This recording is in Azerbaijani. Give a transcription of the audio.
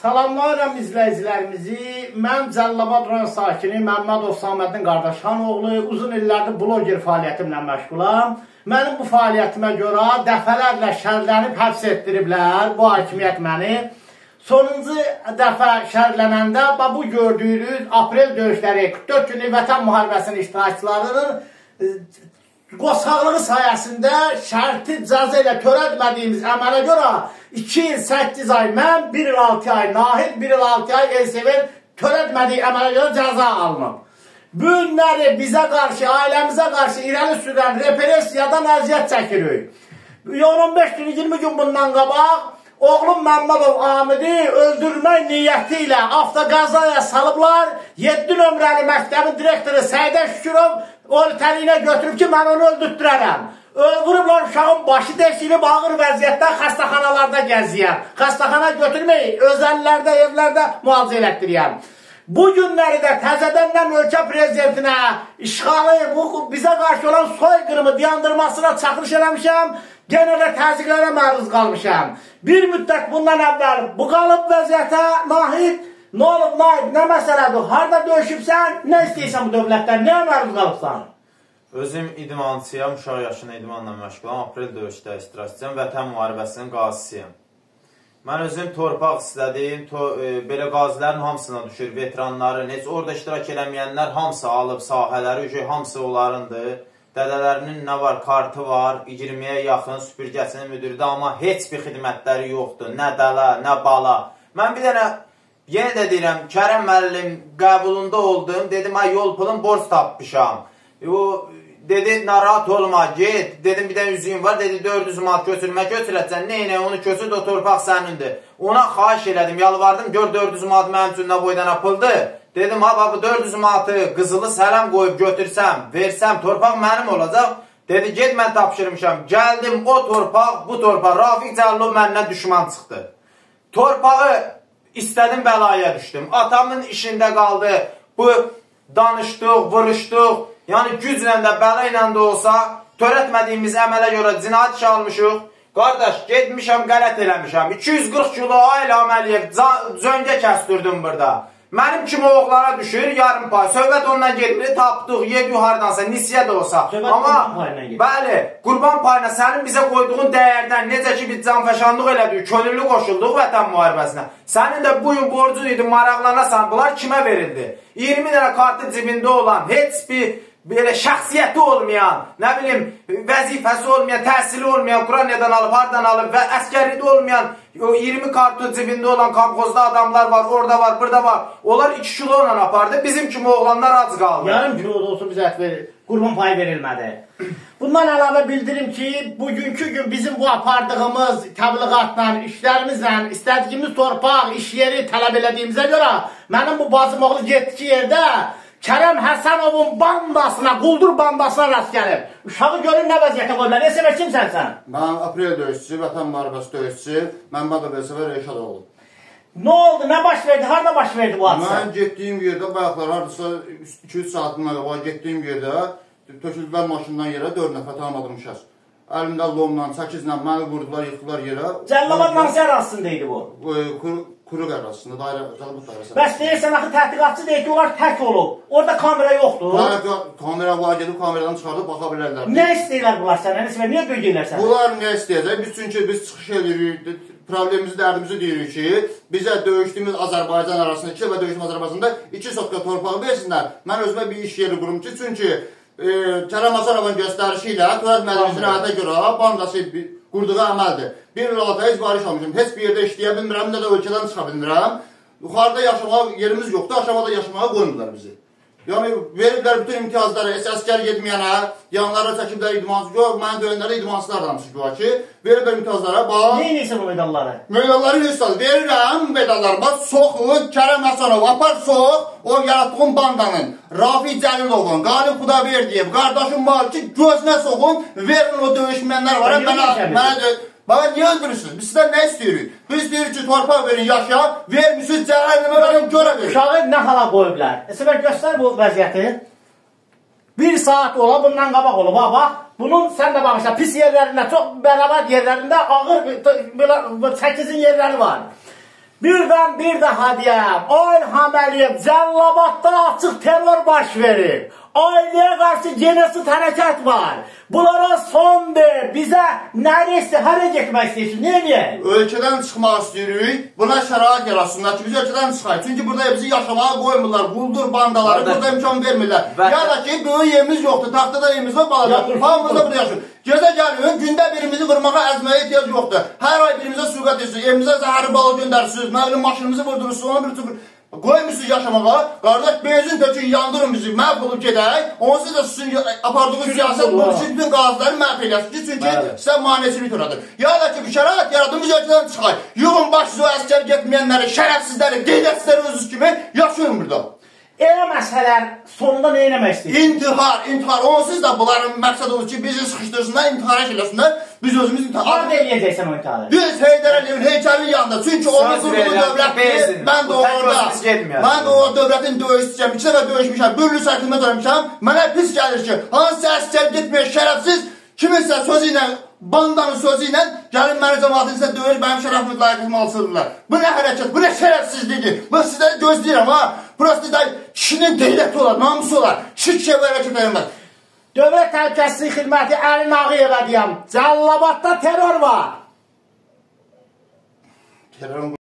Salamlayıram izləyicilərimizi. Mən Cəllabad rayon sakini Məmmədov Samədin Qardaşxanoğlu. Uzun illərdir bloger fəaliyyətimlə məşğulam. Mənim bu fəaliyyətimə görə dəfələrlə şərlənib həbs etdiriblər bu hakimiyyət məni. Sonuncu dəfə şərlənəndə bu gördüyünüz aprel döyüşləri 44 günlük vətən müharibəsinin iştirakçılarının qosaqlığı sayəsində şərti cəza ilə törətmədiyimiz əmələ görə 2 il 8 ay mən, 1 il 6 ay Nahid, 1 il 6 ay Elsevin törətmədiyi əmələ görə cəza alınıb. Bu günləri bizə qarşı, ailəmizə qarşı irəli sürən repressiyadan əziyyət çəkirik. 15 gün, 20 gün bundan qabaq oğlum Məmmədov Amidi öldürmək niyyəti ilə avtoqazaya salıblar. 7 nömrəli məktəbin direktoru Səidə Şükürov ortalığına götürüb ki, mən onu öldürtdürərəm. Öldürüblər, uşağın başı deşilib, ağır vəziyyətdə xəstəxanalarda gəziyəm. Xəstəxana götürmək, özəllərdə, evlərdə müalicə elətdiriyəm. Bu günləri də təzədəndən ölkə prezidentinə işğalı, bizə qarşı olan soyqırımı dayandırmasına çağırış eləmişəm. Genə də təzyiqlərə məruz qalmışam. Bir müddət bundan əvvəl bu qalıb vəziyyətə Nahid, nə olub Nahid, nə məsələdir? Harada döyüşübsən, nə istəyirsən bu dövlətdən, nəyə məruz qalıbsan? Özüm idmançıyam, uşaq yaşında idmanla məşğulam, aprel döyüşdə iştirakçıyam, vətən müharibəsinin qazisiyəm. Mən özüm torpaq istədim, belə qazilərin hamısına düşür, veteranları, orada iştirak eləməyənlər hamısı alıb sahələri, hamısı onlarındır. Dədələrinin nə var, kartı var, 20-yə yaxın süpürgəsinin müdürüdür, amma heç bir xidmətləri yoxdur, nə dələ, nə bala. Mən bir dənə, yenə də deyirəm, Kərəm müəllim qəbulunda oldum, dedim, yol pulun borc tapmışam. Dedi, narahat olma, get, dedim, bir dənə üzüyüm var, dedi, 400 manat götürəcəksən, neynə, onu köçür, o torpaq sənindir. Ona xahiş elədim, yalvardım, gör 400 manat mənim üçün nə boydan apıldı. Dedim, bu 400 manatı qızılı sələm qoyub götürsəm, versəm, torpaq mənim olacaq. Dedi, get, mən tapşırmışam. Gəldim, o torpaq, bu torpaq. Rafiq Cəllov məndən düşman çıxdı. Torpağı istədim, bəlaya düşdüm. Atamın işində qaldı. Bu danışdıq, vuruşduq. Yəni, güclə də, bəla ilə də olsa, törətmədiyimiz əmələ görə cinayət işə almışıq. Qardaş, getmişəm, qələt eləmişəm. 240 kilo ailə əməliyyət, zöngə kəstirdim burada. Mənim kimi oğlana düşür, yarım pay. Söhbət ondan getmir, tapdıq, yedi haradansa, nisiyə də olsa. Amma, bəli, qurban payına sənin bizə qoyduğun dəyərdən, necə ki biz canfəşanlıq elədik, könüllü qoşulduq vətən müharibəsinə. Sənin də bugün borcun idi, maraqlanasan, bunlar kimə verildi? 20 dənə kartı cibində olan, heç bir belə şəxsiyyəti olmayan, nə bilim, vəzifəsi olmayan, təhsili olmayan, Ukraynadan alıb, haradan alıb və əskərlikdə olmayan, 20 kartı cibində olan kamxozda adamlar var, orada var, burada var. Onlar 2 kilo ilə apardı, bizim kimi oğlanlar ac qaldı. Yarım kilo da olsun bizə qurban payı verilmədi. Bundan əlavə bildirim ki, bugünkü gün bizim bu apardığımız təbliğatla, işlərimizlə, istədiyimiz torpaq, iş yeri tələb elədiyimizə görə mənim bu bacım oğlu getdiyi yerdə Kərəm Həsənovun bandasına, quldur bandasına rast gəlib. Uşağı görün nə vəziyyətə qoyurlar. Elsevə kimsən sən? Mən aprel döyüşçü, vətən müharibəsi döyüşçü, Məmmədov Elsevə Reyşadoğlu. Nə oldu, nə baş verdi, harada baş verdi bu hadisa? Mən getdiyim yerdə, bayaqlar, haradasa 2-3 saatından qabaq getdiyim yerdə töküldülər maşından yerə 4 nəfər tanımadığım şəxs. Əlimdə lomla, çəkizlə məni vurdular, yıxdılar yerə. Cəllabad hansı ərazisində idi bu? Quruq ərazisində, Cəllabad ərazisində. Bəs deyirsən, axı təhqiqatçı deyir ki, onlar tək olub. Orada kamera yoxdur. Kamera var, gedib kameradan çıxardıb baxa bilərlər. Nə istəyirlər bunlar sənə? Niyə bölgəyirlər sənə? Bunlar nə istəyəcək? Çünki biz çıxış edirik, problemimizi, dərdimizi deyirik ki, bizə döyüşdüyümüz Azərbaycan arasında, 2 dəfə döyüşdüyümüz Azərbaycanda 2 sotka torpağı versinlər. Mən özümə bir iş yeri qurum ki, çünki Kərəm Həsənovun göstərişi ilə törətmədiyimizin həyata görə bandası qurduğu əməldir. Bir il altı heç barış almışım, heç bir yerdə işləyə bilmirəm, nə də ölkədən çıxa bilmirəm. Yuxarıda yaşamağa yerimiz yoxdur, aşağıda yaşamağa qoymurlar bizi. Yəni, veriblər bütün imtiyazları, əskər getməyənə, yanlara çəkiblər idmansız, yox, mənim döyənlərdə idmansızlar adamsız güya ki, veriblər imtiyazlara, bax. Neyin isə bu medalları? Medalları göstərir, verirəm medalları, bax, soxu, Kərəm Həsənov, apar sox, o yaratdığım bandanın, Rafiq Cəlilovun, Qalib Xudaverdiyev, qardaşım var ki, gözünə soxun, verin o döyüşməyənlər var, mənə Bax, niyə öldürürsünüz? Biz sizdən nə istəyirik? Biz deyirik ki, torpaq verin, yaşa, vermişsiniz, cəhənnəmə verin, görə verin. Uşağı nə hala qoyublar? Səbər göstər bu vəziyyəti. 1 saat ola, bundan qabaq olub, bax. Bunun, sən də baxırsan, pis yerlərində, çox bərabər yerlərində ağır 8-in yerləri var. Birdən bir daha deyəm, İlham Əliyev Cəllabadda açıq terror baş verir. Ailəyə qarşı genosid hərəkət var. Bunlara son ver, bizə nərəsə, hərə getmək istəyirsiniz, nə edəyək? Ölkədən çıxmaq istəyirik, buna şərait yaratsınlar ki, biz ölkədən çıxayıq. Çünki burada bizi yaşamağa qoymurlar, quldur bandaları, burada imkan vermirlər. Ya da ki, böyük yerimiz yoxdur, taxtada yerimiz var, balaca. Hamımız da burada yaşayır. Gözə gəlin, gündə birimizi vurmağa, əzməyə ehtiyac yoxdur. Hər ay birimizə suqat edirsiniz, evimizə zəhəri balı göndərirsiniz, mənim maşınımızı vurdurursunuz, onu bir tübür. Qoymusunuz yaşamağa, qardaş benzin tökün, yandırın bizi, məhv olub gedək. Onsuz da sizin apardığınız siyasət bu üçün bütün qazları məhv eləyəsiniz. Çünki sizə maneçilik törədir. Ya da ki, bir şərait yaradın, biz ölkədən çıxay. Yığın başsız o əskər getməyənləri, şərəfsizləri, qeydətsizləri özünüz kimi yaşayın burada. Elə məsələlər sonunda nə eləmək istəyirsiniz? İntihar. Onsuz da bunların məqsəd olur ki, bizi sıxışdırsınlar, intihara eləsinlər. Biz özümüz intihar. Harada eləyəcəksən o intiharı? Biz Heydər Əliyevin heykəlinin yanında. Çünki onun qurduğu dövlətdir. Mən də orada. Mən də o dövlətin döyüşçüyəm. 2 dəfə döyüşmüşəm. Bürlü sərtində dönmüşəm. Mənə pis gəlir ki, hansı əskər getməyən şərəfsiz kiminsə sözü ilə, bandanın sözü ilə gəlin məni cəmaatın isə döyür, mənim şərəfimi layiqimi alsınlar. Bu nə hərəkət, bu nə şərəfsizlikdir. Ben sizdən gözləyirəm ha. Burası da kişinin qeyrəti olar, namusu olar. Kişi kişiyə bu hərəkət edilməz. Dövlət Təhlükəsizlik Xidməti Əlin Ağayevə deyəm. Cəllabadda terror var. Terror